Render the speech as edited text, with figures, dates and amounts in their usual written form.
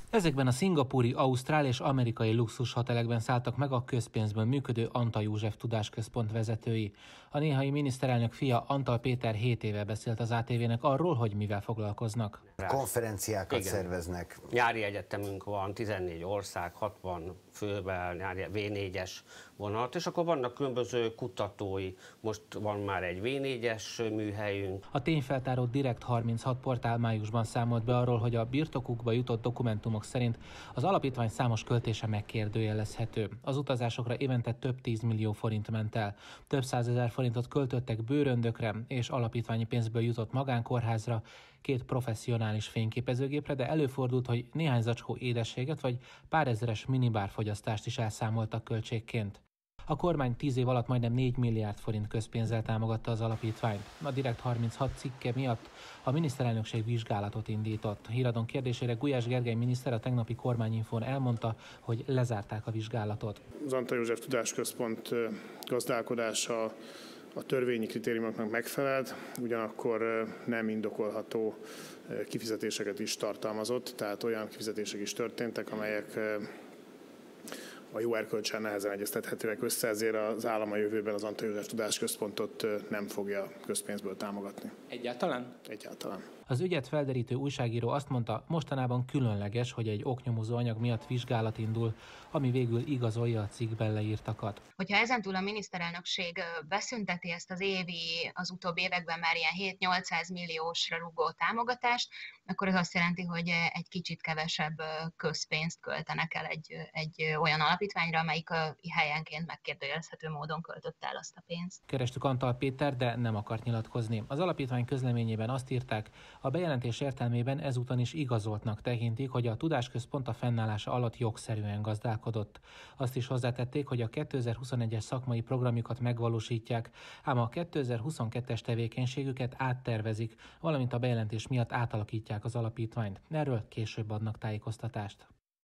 Ezekben a szingapúri, ausztrál és amerikai luxushotelekben szálltak meg a közpénzből működő Antall József Tudásközpont vezetői. A néhai miniszterelnök fia Antall Péter 7 éve beszélt az ATV-nek arról, hogy mivel foglalkoznak. Konferenciákat szerveznek. Nyári egyetemünk van, 14 ország, 60 fővel, nyári V4-es vonat, és akkor vannak különböző kutatói, most van már egy V4-es műhelyünk. A tényfeltáró Direkt 36 portál májusban számolt be arról, hogy a birtokukba jutott dokumentumok szerint az alapítvány számos költése megkérdőjelezhető. Az utazásokra évente több 10 millió forint ment el. Több 100 000 forintot költöttek bőröndökre és alapítványi pénzből jutott magánkórházra, 2 professzionális fényképezőgépre, de előfordult, hogy néhány zacskó édességet vagy pár ezeres minibárfogyasztást is elszámoltak költségként. A kormány 10 év alatt majdnem 4 milliárd forint közpénzzel támogatta az alapítványt. A Direkt 36 cikke miatt a miniszterelnökség vizsgálatot indított. Híradón kérdésére Gulyás Gergely miniszter a tegnapi kormányinfón elmondta, hogy lezárták a vizsgálatot. Az Antall József Tudásközpont gazdálkodása a törvényi kritériumoknak megfelelt, ugyanakkor nem indokolható kifizetéseket is tartalmazott, tehát olyan kifizetések is történtek, amelyek a jó erkölcsel nehezen egyeztethetőek össze, ezért az állam a jövőben az Antall József Tudásközpontot nem fogja közpénzből támogatni. Egyáltalán? Egyáltalán. Az ügyet felderítő újságíró azt mondta, mostanában különleges, hogy egy oknyomozó anyag miatt vizsgálat indul, ami végül igazolja a cikkben leírtakat. Hogyha ezentúl a miniszterelnökség beszünteti ezt az az utóbbi években már ilyen 7-800 milliósra rúgó támogatást, akkor ez azt jelenti, hogy egy kicsit kevesebb közpénzt költenek el egy olyan alapítványra, amelyik helyenként megkérdőjelezhető módon költötte el azt a pénzt. Kerestük Antall Péter, de nem akart nyilatkozni. Az alapítvány közleményében azt írták, a bejelentés értelmében ezúton is igazoltnak tekintik, hogy a Tudásközpont a fennállása alatt jogszerűen gazdálkodott. Azt is hozzátették, hogy a 2021-es szakmai programjukat megvalósítják, ám a 2022-es tevékenységüket áttervezik, valamint a bejelentés miatt átalakítják az alapítványt. Erről később adnak tájékoztatást.